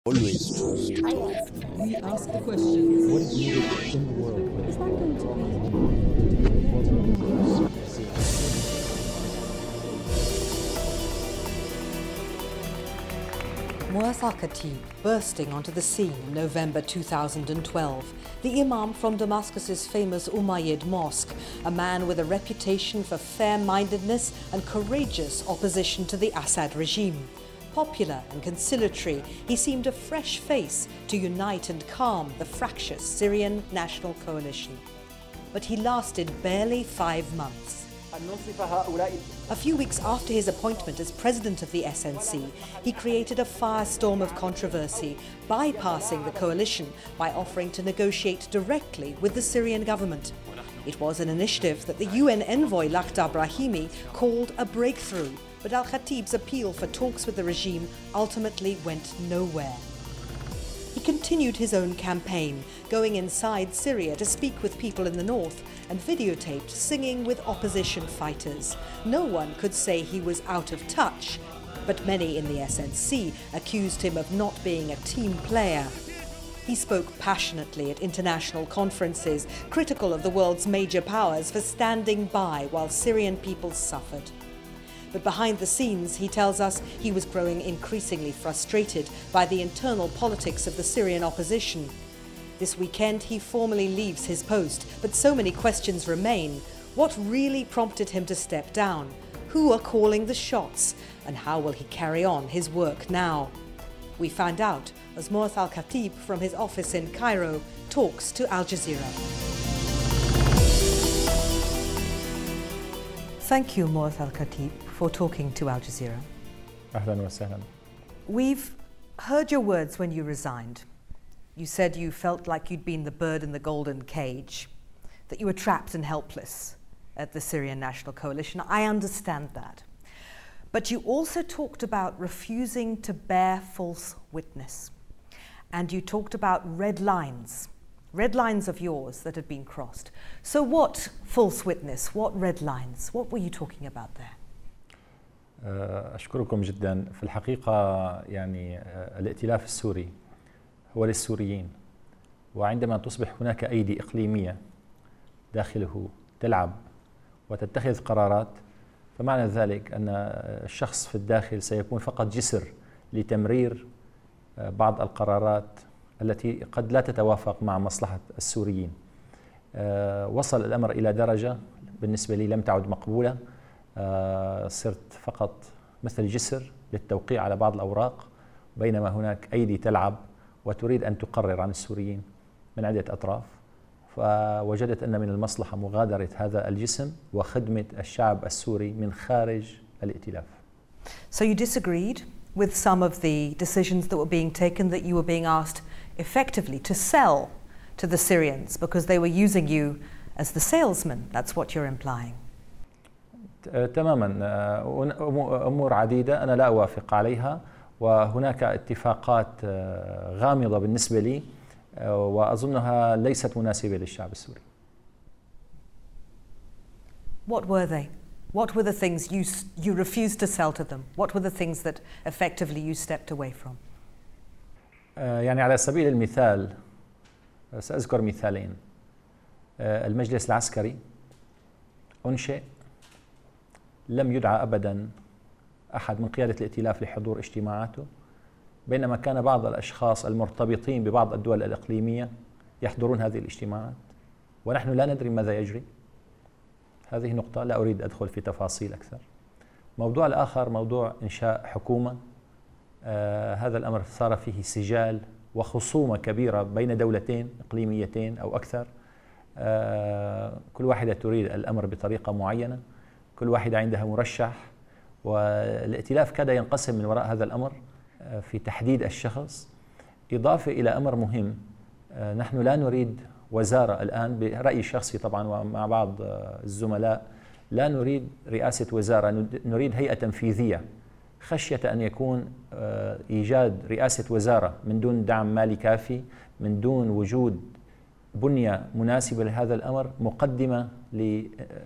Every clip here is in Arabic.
Always trust. We ask the questions. What is needed in the world? Is that going to be? Moaz al-Khatib bursting onto the scene in November 2012. The Imam from Damascus's famous Umayyad Mosque, a man with a reputation for fair-mindedness and courageous opposition to the Assad regime. Popular and conciliatory, he seemed a fresh face to unite and calm the fractious Syrian National Coalition. But he lasted barely 5 months. A few weeks after his appointment as president of the SNC, he created a firestorm of controversy, bypassing the coalition by offering to negotiate directly with the Syrian government. It was an initiative that the UN envoy Lakhdar Brahimi called a breakthrough, but al-Khatib's appeal for talks with the regime ultimately went nowhere. He continued his own campaign, going inside Syria to speak with people in the north and videotaped singing with opposition fighters. No one could say he was out of touch, but many in the SNC accused him of not being a team player. He spoke passionately at international conferences, critical of the world's major powers for standing by while Syrian people suffered. But behind the scenes, he tells us, he was growing increasingly frustrated by the internal politics of the Syrian opposition. This weekend, he formally leaves his post, but so many questions remain. What really prompted him to step down? Who are calling the shots? And how will he carry on his work now? We find out as Moaz al-Khatib from his office in Cairo talks to Al Jazeera. Thank you, Moaz al-Khatib, for talking to Al Jazeera. أهلاً وسهلاً. We've heard your words when you resigned. You said you felt like you'd been the bird in the golden cage, that you were trapped and helpless at the Syrian National Coalition. I understand that. But you also talked about refusing to bear false witness. And you talked about red lines of yours that had been crossed. So what false witness, what red lines, what were you talking about there? أشكركم جدا. في الحقيقة يعني الائتلاف السوري هو للسوريين، وعندما تصبح هناك أيدي إقليمية داخله تلعب وتتخذ قرارات، فمعنى ذلك أن الشخص في الداخل سيكون فقط جسر لتمرير بعض القرارات التي قد لا تتوافق مع مصلحة السوريين. وصل الأمر إلى درجة بالنسبة لي لم تعد مقبولة. صرت فقط مثل جسر للتوقيع على بعض الأوراق، بينما هناك أيدي تلعب وتريد أن تقرر عن السوريين من عدة أطراف. فوجدت أن من المصلحة مغادرة هذا الجسم وخدمة الشعب السوري من خارج الائتلاف. So you disagreed with some of the decisions that were being taken, that you were being asked effectively to sell to the Syrians because they were using you as the salesman. That's what you're implying. تماما. أمور عديدة أنا لا أوافق عليها، وهناك اتفاقات غامضة بالنسبة لي وأظنها ليست مناسبة للشعب السوري. What were they? What were the things you refused to sell to them? What were the things that effectively you stepped away from? يعني على سبيل المثال سأذكر مثالين. المجلس العسكري أنشئ، لم يدعى أبدا أحد من قيادة الائتلاف لحضور اجتماعاته، بينما كان بعض الأشخاص المرتبطين ببعض الدول الإقليمية يحضرون هذه الاجتماعات، ونحن لا ندري ماذا يجري. هذه نقطة لا أريد أدخل في تفاصيل أكثر. موضوع الآخر موضوع إنشاء حكومة. هذا الأمر صار فيه سجال وخصومة كبيرة بين دولتين إقليميتين أو أكثر. كل واحدة تريد الأمر بطريقة معينة، كل واحدة عندها مرشح، والائتلاف كاد ينقسم من وراء هذا الأمر في تحديد الشخص. إضافة إلى أمر مهم، نحن لا نريد وزارة الآن، برأيي الشخصي طبعا ومع بعض الزملاء، لا نريد رئاسة وزارة، نريد هيئة تنفيذية، خشية أن يكون إيجاد رئاسة وزارة من دون دعم مالي كافي، من دون وجود بنية مناسبة لهذا الأمر، مقدمة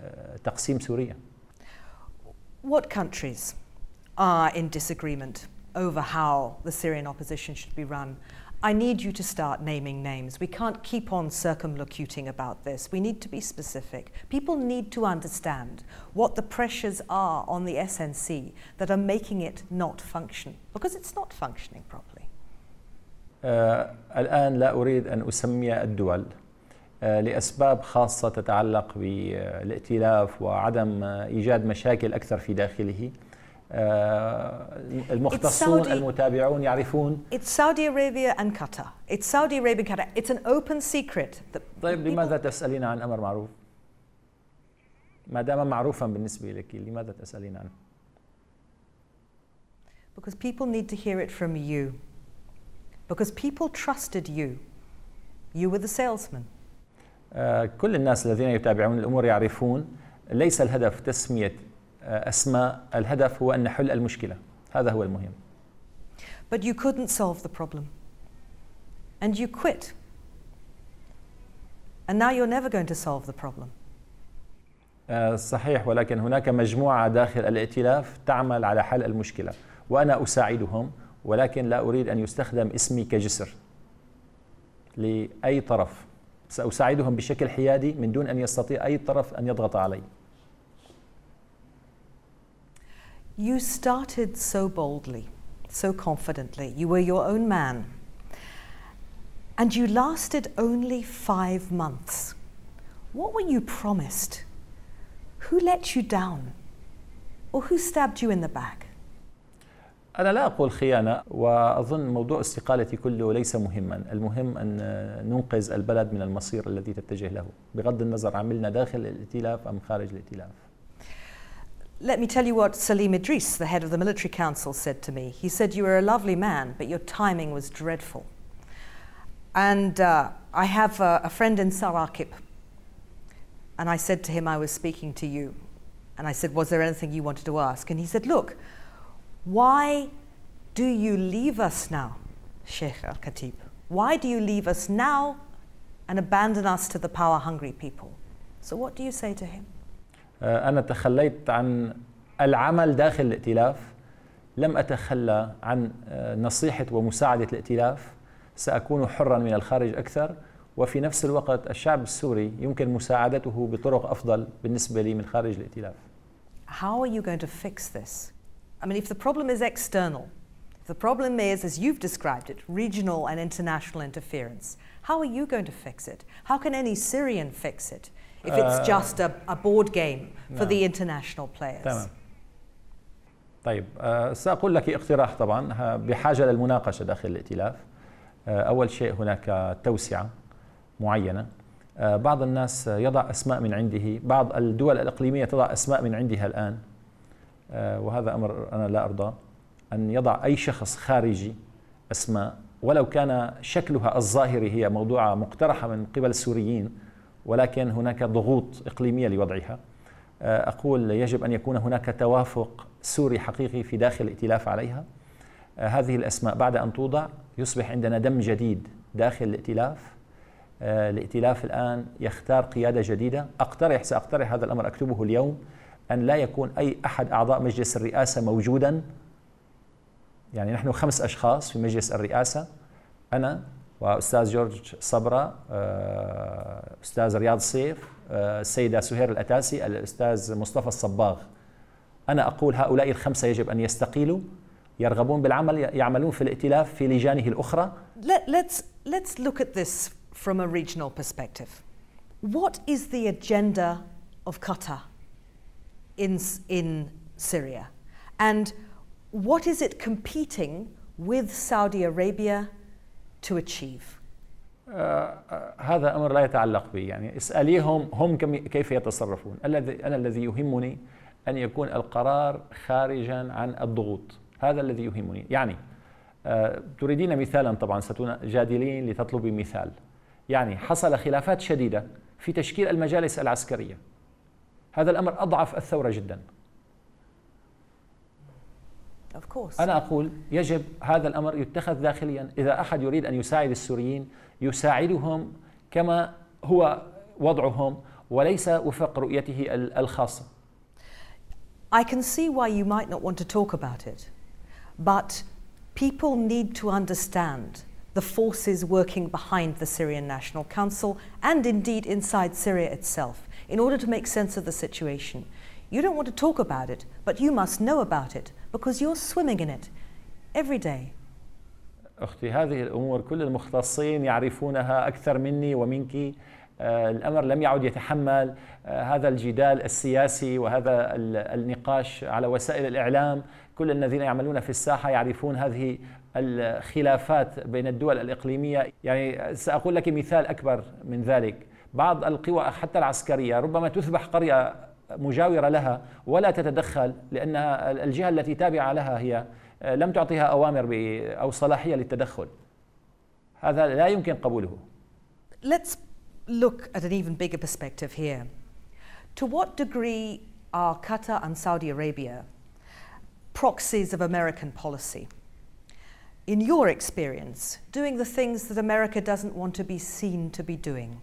لتقسيم سوريا. What countries are in disagreement over how the Syrian opposition should be run. I need you to start naming names. We can't keep on circumlocuting about this. We need to be specific. People need to understand what the pressures are on the SNC that are making it not function, because it's not functioning properly. الآن لا أريد أن أسمي الدول لأسباب خاصة تتعلق بالائتلاف وعدم إيجاد مشاكل أكثر في داخله. المختصون المتابعون يعرفون. It's Saudi Arabia and Qatar. It's Saudi Arabia and Qatar. It's an open secret. طيب لماذا تسألين عن أمر معروف؟ ما دام معروفا بالنسبة لك لماذا تسألين عنه؟ Because people need to hear it from you. Because people trusted you. You were the salesman. كل الناس الذين يتابعون الأمور يعرفون ليس الهدف تسمية أسماء، الهدف هو أن نحل المشكلة، هذا هو المهم. But you couldn't solve the problem. And you quit. And now you're never going to solve the problem. صحيح، ولكن هناك مجموعة داخل الائتلاف تعمل على حل المشكلة، وأنا أساعدهم، ولكن لا أريد أن يستخدم اسمي كجسر لأي طرف. سأساعدهم بشكل حيادي من دون أن يستطيع أي طرف أن يضغط علي. You started so boldly, so confidently. You were your own man. And you lasted only 5 months. What were you promised? Who let you down? Or who stabbed you in the back? أنا لا أقول خيانة، وأظن موضوع استقالتي كله ليس مهما. المهم أن ننقذ البلد من المصير الذي تتجه له، بغض النظر عملنا داخل الائتلاف أم خارج الائتلاف. Let me tell you what Salim Idris, the head of the military council, said to me. He said, you were a lovely man, but your timing was dreadful. And I have a friend in Sarakib. And I said to him, I was speaking to you. And I said, was there anything you wanted to ask? And he said, look, why do you leave us now, Sheikh al-Khatib? Why do you leave us now and abandon us to the power-hungry people? So what do you say to him? أنا تخليت عن العمل داخل الائتلاف، لم أتخلى عن نصيحة ومساعدة الائتلاف. سأكون حرا من الخارج أكثر، وفي نفس الوقت الشعب السوري يمكن مساعدته بطرق أفضل بالنسبة لي من خارج الائتلاف. How are you going to fix this? I mean, if the problem is external, if the problem is, as you've described it, regional and international interference, how are you going to fix it? How can any Syrian fix it if it's just a board game for the international players? تمام. طيب سأقول لك اقتراح طبعا بحاجة للمناقشة داخل الائتلاف. أول شيء هناك توسعة معينة. بعض الناس يضع أسماء من عنده، بعض الدول الإقليمية تضع أسماء من عندها الآن، وهذا أمر أنا لا أرضى أن يضع أي شخص خارجي أسماء، ولو كان شكلها الظاهري هي موضوعة مقترحة من قبل السوريين، ولكن هناك ضغوط إقليمية لوضعها. أقول يجب أن يكون هناك توافق سوري حقيقي في داخل الائتلاف عليها. هذه الأسماء بعد أن توضع يصبح عندنا دم جديد داخل الائتلاف. الائتلاف الآن يختار قيادة جديدة. سأقترح هذا الأمر، أكتبه اليوم، أن لا يكون أي أحد أعضاء مجلس الرئاسة موجودا. يعني نحن 5 أشخاص في مجلس الرئاسة، أنا وأستاذ جورج صبرا، أستاذ رياض صيف، السيدة سهير الأتاسي، الأستاذ مصطفى الصباغ. أنا أقول هؤلاء ال5 يجب أن يستقيلوا، يرغبون بالعمل، يعملون في الائتلاف في لجانه الأخرى. Let's look at this from a regional perspective. What is the agenda of Qatar in Syria? And what is it competing with Saudi Arabia to achieve? هذا أمر لا يتعلق بي، يعني اسأليهم هم كيف يتصرفون. أنا الذي يهمني أن يكون القرار خارجا عن الضغوط، هذا الذي يهمني. يعني تريدين مثالا، طبعا ستجادلين لتطلبي مثال. يعني حصل خلافات شديدة في تشكيل المجالس العسكرية، هذا الأمر أضعف الثورة جدا. أنا أقول يجب هذا الأمر يتخذ داخليا. إذا أحد يريد أن يساعد السوريين يساعدهم كما هو وضعهم وليس وفق رؤيته الخاصة. I can see why you might not want to talk about it, but People need to understand the forces working behind the Syrian National Council and indeed inside Syria itself in order to make sense of the situation. You don't want to talk about it, but you must know about it because you're swimming in it every day. أختي هذه الأمور كل المختصين يعرفونها أكثر مني ومنك. الأمر لم يعد يتحمل هذا الجدال السياسي وهذا النقاش على وسائل الإعلام. كل الذين يعملون في الساحة يعرفون هذه الخلافات بين الدول الإقليمية. يعني سأقول لك مثال أكبر من ذلك. بعض القوى حتى العسكرية ربما تذبح قرية مجاورة لها ولا تتدخل لأن الجهة التي تابعة لها هي لم تعطيها أوامر أو صلاحية للتدخل. هذا لا يمكن قبوله. Let's look at an even bigger perspective here. To what degree are Qatar and Saudi Arabia proxies of American policy? In your experience, doing the things that America doesn't want to be seen to be doing?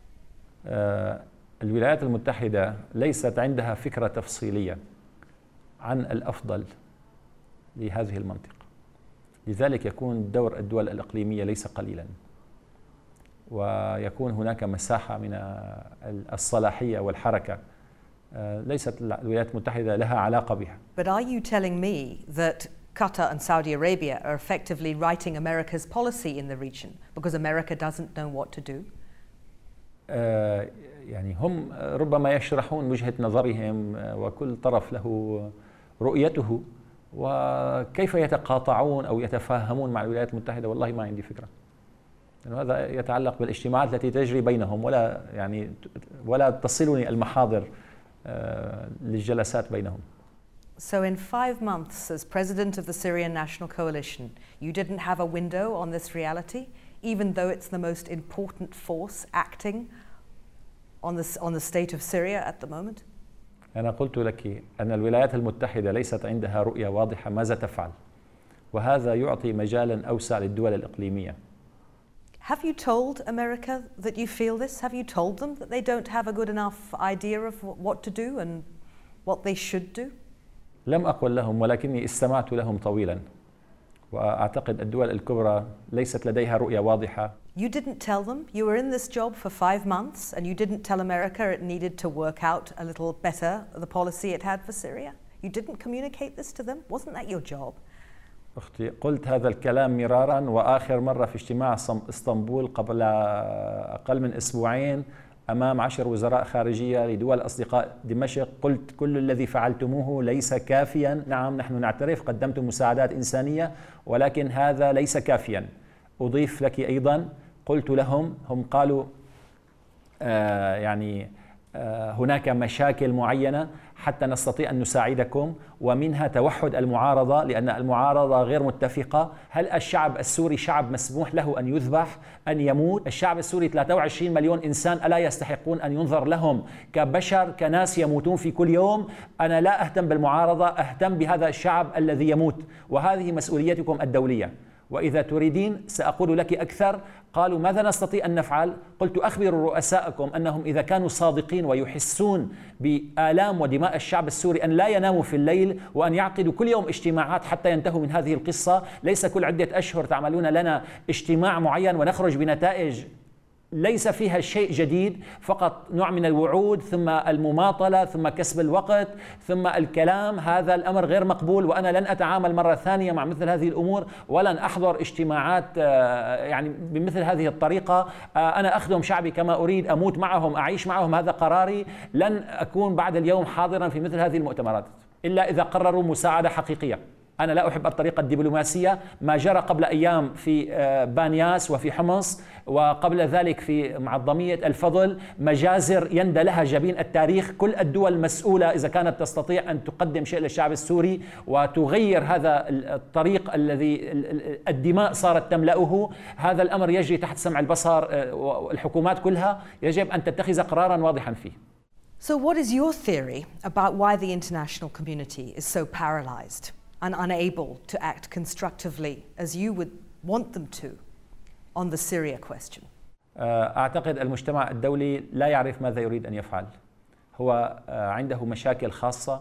الولايات المتحدة ليست عندها فكرة تفصيلية عن الأفضل لهذه المنطقة. لذلك يكون دور الدول الإقليمية ليس قليلا ويكون هناك مساحة من الصلاحية والحركة ليست الولايات المتحدة لها علاقة بها. But are you telling me that Qatar and Saudi Arabia are effectively writing America's policy in the region because America doesn't know what to do? يعني هم ربما يشرحون وجهة نظرهم وكل طرف له رؤيته وكيف يتقاطعون أو يتفاهمون مع الولايات المتحدة والله ما عندي فكرة. يعني هذا يتعلق بالاجتماعات التي تجري بينهم ولا تصلني المحاضر للجلسات بينهم. So in 5 months as president of the Syrian National Coalition, you didn't have a window on this reality, even though it's the most important force acting on the state of Syria at the moment? أنا قلت لك أن الولايات المتحدة ليست عندها رؤية واضحة ماذا تفعل، وهذا يعطي مجالا أوسع للدول الإقليمية. Have you told America that you feel this? Have you told them that they don't have a good enough idea of what to do and what they should do? لم أقل لهم ولكني استمعت لهم طويلا وأعتقد الدول الكبرى ليست لديها رؤية واضحة. You didn't tell them you were in this job for 5 months and you didn't tell America it needed to work out a little better the policy it had for Syria? You didn't communicate this to them? Wasn't that your job? أختي قلت هذا الكلام مرارا وآخر مرة في اجتماع اسطنبول قبل أقل من أسبوعين أمام 10 وزراء خارجية لدول أصدقاء دمشق. قلت كل الذي فعلتموه ليس كافيا. نعم نحن نعترف قدمتم مساعدات إنسانية ولكن هذا ليس كافيا. أضيف لك أيضا قلت لهم هم قالوا هناك مشاكل معينة حتى نستطيع أن نساعدكم ومنها توحد المعارضة لأن المعارضة غير متفقة. هل الشعب السوري شعب مسموح له أن يذبح أن يموت؟ الشعب السوري 23 مليون إنسان ألا يستحقون أن ينظر لهم كبشر كناس يموتون في كل يوم؟ أنا لا أهتم بالمعارضة، أهتم بهذا الشعب الذي يموت وهذه مسؤوليتكم الدولية. وإذا تريدين سأقول لك أكثر. قالوا ماذا نستطيع أن نفعل؟ قلت أخبروا رؤساءكم أنهم إذا كانوا صادقين ويحسون بآلام ودماء الشعب السوري أن لا يناموا في الليل وأن يعقدوا كل يوم اجتماعات حتى ينتهوا من هذه القصة. ليس كل عدة أشهر تعملون لنا اجتماع معين ونخرج بنتائج ليس فيها شيء جديد، فقط نوع من الوعود ثم المماطلة ثم كسب الوقت ثم الكلام. هذا الأمر غير مقبول وأنا لن أتعامل مرة ثانية مع مثل هذه الأمور ولن أحضر اجتماعات بمثل هذه الطريقة. أنا أخدم شعبي كما أريد، أموت معهم، أعيش معهم، هذا قراري. لن أكون بعد اليوم حاضرا في مثل هذه المؤتمرات إلا إذا قرروا مساعدة حقيقية. أنا لا أحب الطريقة الدبلوماسية. ما جرى قبل أيام في بانياس وفي حمص وقبل ذلك في معظمية الفضل مجازر يندى لها جبين التاريخ. كل الدول مسؤولة إذا كانت تستطيع أن تقدم شيء للشعب السوري وتغير هذا الطريق الذي الدماء صارت تملأه. هذا الأمر يجري تحت سمع البصر والحكومات كلها يجب أن تتخذ قرارا واضحا فيه. So what is your theory about why the international community is so paralyzed and unable to act constructively as you would want them to on the Syria question? أعتقد المجتمع الدولي لا يعرف ماذا يريد أن يفعل. هو عنده مشاكل خاصة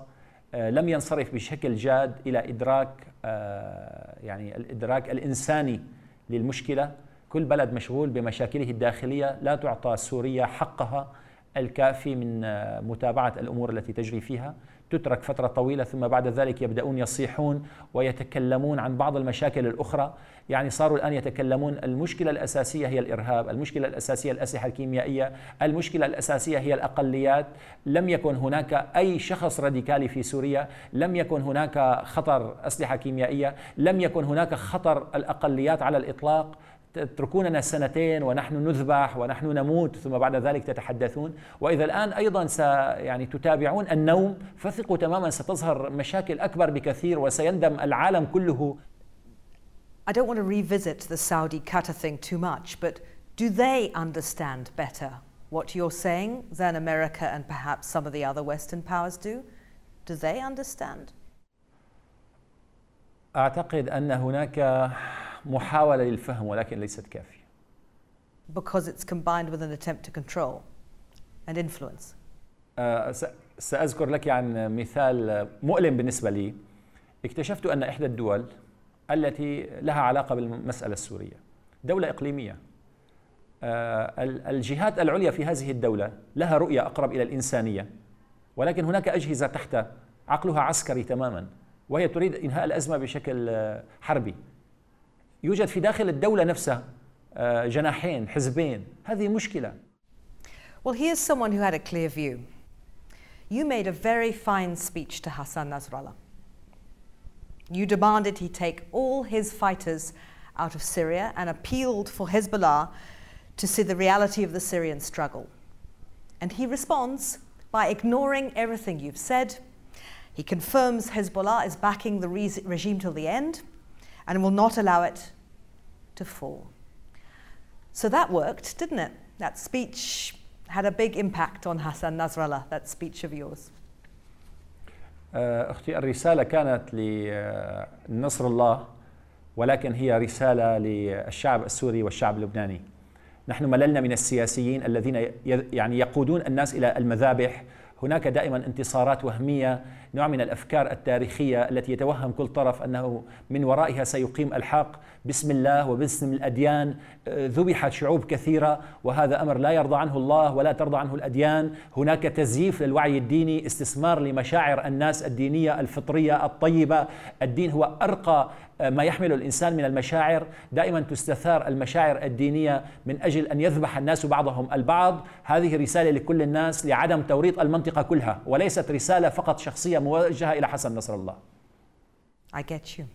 لم ينصرف بشكل جاد إلى إدراك يعني الإدراك الإنساني للمشكلة. كل بلد مشغول بمشاكله الداخلية، لا تعطى سوريا حقها الكافي من متابعة الأمور التي تجري فيها، تترك فترة طويلة ثم بعد ذلك يبدأون يصيحون ويتكلمون عن بعض المشاكل الأخرى. يعني صاروا الآن يتكلمون المشكلة الأساسية هي الإرهاب، المشكلة الأساسية الأسلحة الكيميائية، المشكلة الأساسية هي الأقليات. لم يكن هناك أي شخص راديكالي في سوريا، لم يكن هناك خطر أسلحة كيميائية، لم يكن هناك خطر الأقليات على الإطلاق. تتركوننا سنتين ونحن نذبح ونحن نموت ثم بعد ذلك تتحدثون. وإذا الآن أيضا يعني تتابعون النوم، فثقوا تماما ستظهر مشاكل أكبر بكثير وسيندم العالم كله. I don't want to revisit the Saudi-Qatar thing too much, but do they understand better what you're saying than America and perhaps some of the other Western powers do? Do they understand? أعتقد أن هناك محاولة للفهم ولكن ليست كافية. Because it's combined with an attempt to control and influence. سأذكر لك عن مثال مؤلم بالنسبة لي. اكتشفت أن إحدى الدول التي لها علاقة بالمسألة السورية دولة إقليمية، الجهات العليا في هذه الدولة لها رؤية أقرب إلى الإنسانية، ولكن هناك أجهزة تحت عقلها عسكري تماما، وهي تريد إنهاء الأزمة بشكل حربي. يوجد في داخل الدولة نفسها جناحين، حزبين. هذه مشكلة. Well, here's someone who had a clear view. You made a very fine speech to Hassan Nasrallah. You demanded he take all his fighters out of Syria and appealed for Hezbollah to see the reality of the Syrian struggle. And he responds by ignoring everything you've said. He confirms Hezbollah is backing the regime till the end and will not allow it to fall. So that worked, didn't it? That speech had a big impact on Hassan Nasrallah, that speech of yours. أختي، الرسالة كانت لنصر الله، ولكن هي رسالة للشعب السوري والشعب اللبناني. نحن مللنا من السياسيين الذين يعني يقودون الناس إلى المذابح. هناك دائما انتصارات وهمية، نوع من الأفكار التاريخية التي يتوهم كل طرف أنه من ورائها سيقيم الحق باسم الله وباسم الأديان. ذبحت شعوب كثيرة وهذا أمر لا يرضى عنه الله ولا ترضى عنه الأديان. هناك تزييف للوعي الديني، استثمار لمشاعر الناس الدينية الفطرية الطيبة. الدين هو أرقى ما يحمل الإنسان من المشاعر. دائما تستثار المشاعر الدينية من أجل أن يذبح الناس بعضهم البعض. هذه رسالة لكل الناس لعدم توريط المنطقة كلها، وليست رسالة فقط شخصية موجهة إلى حسن نصر الله. I get you.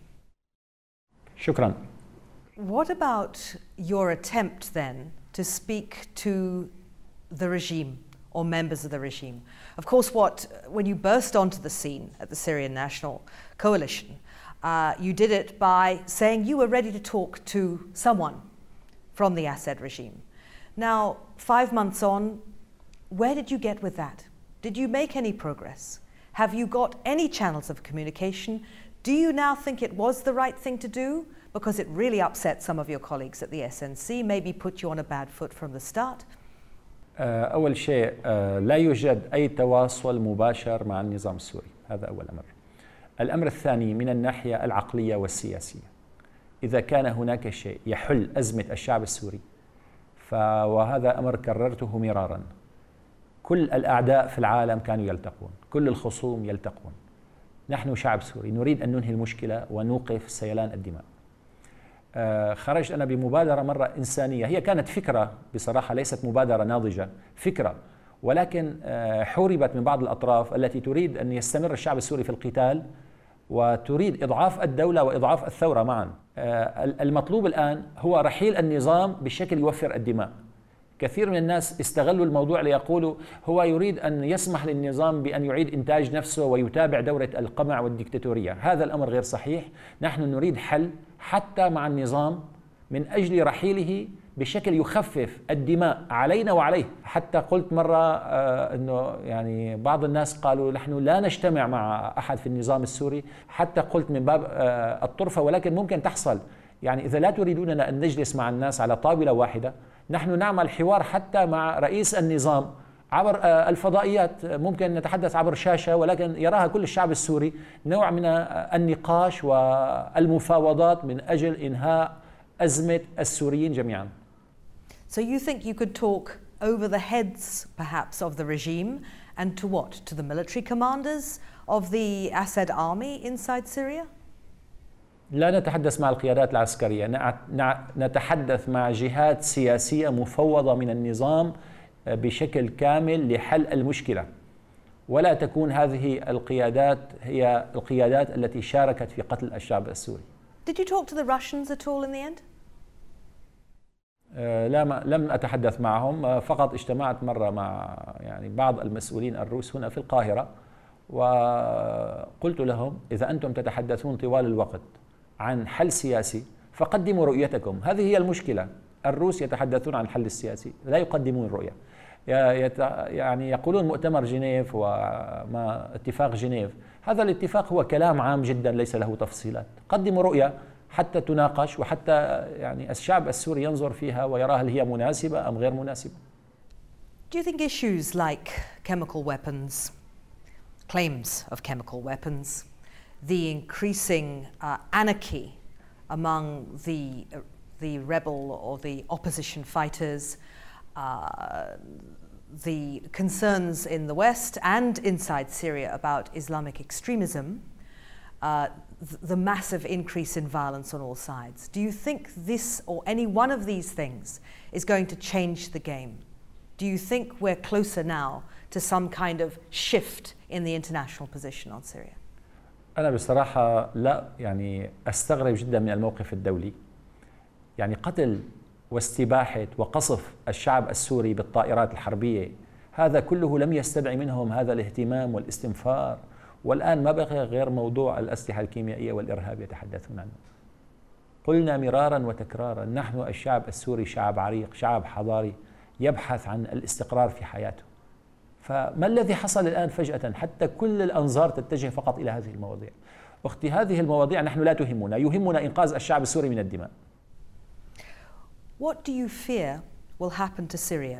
شكرا. What about your attempt then to speak to the regime or members of the regime? Of course, when you burst onto the scene at the Syrian National Coalition, you did it by saying you were ready to talk to someone from the Assad regime. Now, 5 months on, where did you get with that? Did you make any progress? Have you got any channels of communication? Do you now think it was the right thing to do? Because it really upset some of your colleagues at the SNC, maybe put you on a bad foot from the start? أول شيء، لا يوجد أي تواصل مباشر مع النظام السوري، هذا أول أمر. الأمر الثاني من الناحية العقلية والسياسية، إذا كان هناك شيء يحل أزمة الشعب السوري وهذا أمر كررته مرارا، كل الأعداء في العالم كانوا يلتقون، كل الخصوم يلتقون. نحن شعب سوري نريد أن ننهي المشكلة ونوقف سيلان الدماء. خرجت أنا بمبادرة مرة إنسانية، هي كانت فكرة بصراحة، ليست مبادرة ناضجة، فكرة، ولكن حوربت من بعض الأطراف التي تريد أن يستمر الشعب السوري في القتال وتريد إضعاف الدولة وإضعاف الثورة معا. المطلوب الآن هو رحيل النظام بشكل يوفر الدماء. كثير من الناس استغلوا الموضوع ليقولوا هو يريد أن يسمح للنظام بأن يعيد إنتاج نفسه ويتابع دورة القمع والديكتاتورية. هذا الأمر غير صحيح. نحن نريد حل حتى مع النظام من أجل رحيله بشكل يخفف الدماء علينا وعليه. حتى قلت مرة أنه يعني بعض الناس قالوا نحن لا نجتمع مع أحد في النظام السوري، حتى قلت من باب الطرفة، ولكن ممكن تحصل. يعني إذا لا تريدوننا أن نجلس مع الناس على طاولة واحدة، نحن نعمل حوار حتى مع رئيس النظام عبر الفضائيات، ممكن نتحدث عبر شاشة، ولكن يراها كل الشعب السوري نوع من النقاش والمفاوضات من أجل إنهاء أزمة السوريين جميعا. So you think you could talk over the heads perhaps of the regime and to what? To the military commanders of the Assad army inside Syria? لا نتحدث مع القيادات العسكرية، نتحدث مع جهات سياسية مفوضة من النظام بشكل كامل لحل المشكلة، ولا تكون هذه القيادات هي القيادات التي شاركت في قتل الشعب السوري. Did you talk to the Russians at all in the end? لم أتحدث معهم، فقط اجتمعت مرة مع بعض المسؤولين الروس هنا في القاهرة، وقلت لهم إذا أنتم تتحدثون طوال الوقت عن حل سياسي فقدموا رؤيتكم. هذه هي المشكلة، الروس يتحدثون عن الحل السياسي لا يقدمون رؤية. يقولون مؤتمر جنيف وما اتفاق جنيف، هذا الاتفاق هو كلام عام جدا ليس له تفصيلات. قدموا رؤية حتى تناقش، وحتى الشعب السوري ينظر فيها ويراها هل هي مناسبة أم غير مناسبة. Do you think issues like chemical weapons, claims of chemical weapons, the increasing anarchy among the rebel or the opposition fighters, the concerns in the West and inside Syria about Islamic extremism, the massive increase in violence on all sides. Do you think this or any one of these things is going to change the game? Do you think we're closer now to some kind of shift in the international position on Syria? أنا بصراحة لا أستغرب جدا من الموقف الدولي. قتل واستباحة وقصف الشعب السوري بالطائرات الحربية، هذا كله لم يستدعي منهم هذا الاهتمام والاستنفار، والآن ما بقي غير موضوع الأسلحة الكيميائية والإرهاب يتحدثون عنه. قلنا مرارا وتكرارا نحن الشعب السوري شعب عريق، شعب حضاري يبحث عن الاستقرار في حياته. فما الذي حصل الآن فجأة حتى كل الأنظار تتجه فقط إلى هذه المواضيع؟ أختي، هذه المواضيع نحن لا تهمنا، يهمنا إنقاذ الشعب السوري من الدماء. What do you fear will happen to Syria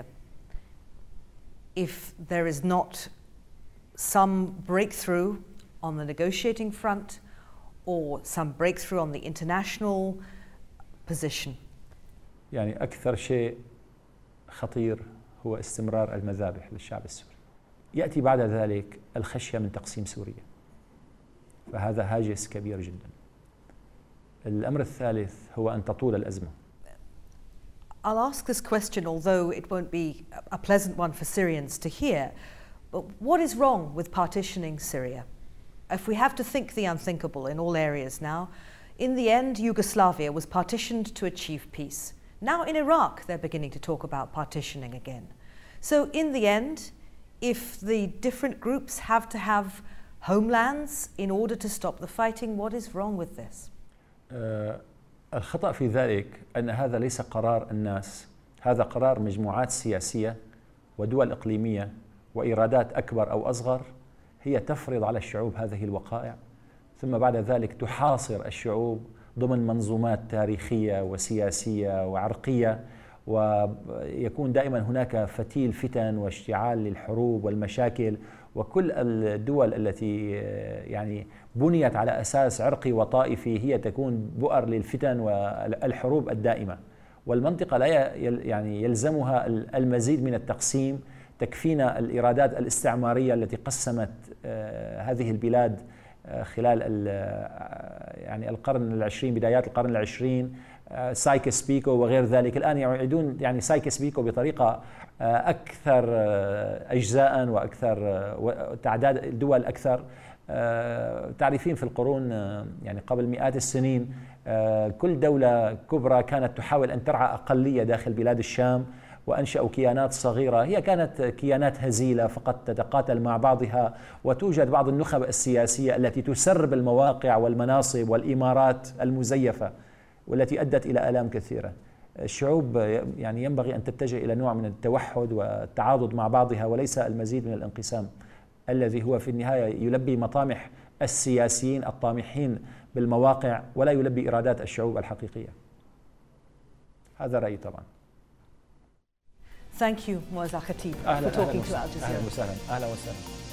if there is not some breakthrough on the negotiating front or some breakthrough on the international position? أكثر شيء خطير هو استمرار المذابح للشعب السوري. يأتي بعد ذلك الخشية من تقسيم سوريا، فهذا هاجس كبير جدا. الأمر الثالث هو أن تطول الأزمة. I'll ask this question, although it won't be a pleasant one for Syrians to hear, but what is wrong with partitioning Syria? If we have to think the unthinkable in all areas now, in the end Yugoslavia was partitioned to achieve peace. Now in Iraq they're beginning to talk about partitioning again. So in the end, if the different groups have to have homelands in order to stop the fighting, what is wrong with this? الخطأ في ذلك أن هذا ليس قرار الناس، هذا قرار مجموعات سياسية ودول إقليمية وإيرادات أكبر أو أصغر، هي تفرض على الشعوب هذه الوقائع، ثم بعد ذلك تحاصر الشعوب ضمن منظومات تاريخية وسياسية وعرقية، ويكون دائما هناك فتيل فتن واشتعال للحروب والمشاكل. وكل الدول التي بنيت على أساس عرقي وطائفي هي تكون بؤر للفتن والحروب الدائمة، والمنطقة لا يلزمها المزيد من التقسيم. تكفينا الإيرادات الاستعمارية التي قسمت هذه البلاد خلال القرن العشرين، بدايات القرن العشرين، سايكس بيكو وغير ذلك. الآن يعيدون سايكس بيكو بطريقة أكثر أجزاء وأكثر تعداد دول أكثر. تعرفين في القرون قبل مئات السنين كل دولة كبرى كانت تحاول أن ترعى أقلية داخل بلاد الشام، وأنشأوا كيانات صغيرة، هي كانت كيانات هزيلة فقط تتقاتل مع بعضها، وتوجد بعض النخب السياسية التي تسرب المواقع والمناصب والإمارات المزيفة والتي أدت إلى آلام كثيرة. الشعوب ينبغي أن تتجه إلى نوع من التوحد والتعاضد مع بعضها، وليس المزيد من الانقسام الذي هو في النهاية يلبي مطامح السياسيين الطامحين بالمواقع ولا يلبي إيرادات الشعوب الحقيقية. هذا رأيي طبعا. Thank you, Moaz al-Khatib, for talking to Al Jazeera. أهلا وسهلا.